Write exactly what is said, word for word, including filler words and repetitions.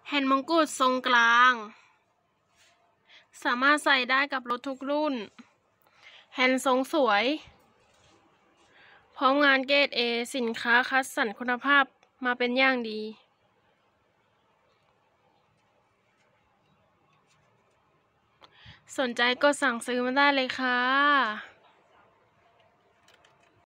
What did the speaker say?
แฮนด์มงกุฎทรงกลาง สามารถใส่ได้กับรถทุกรุ่น แฮนด์ทรงสวย พร้อมงานเกรด เอ สินค้าคัดสรรคุณภาพมาเป็นอย่างดี สนใจก็สั่งซื้อมาได้เลยค่ะ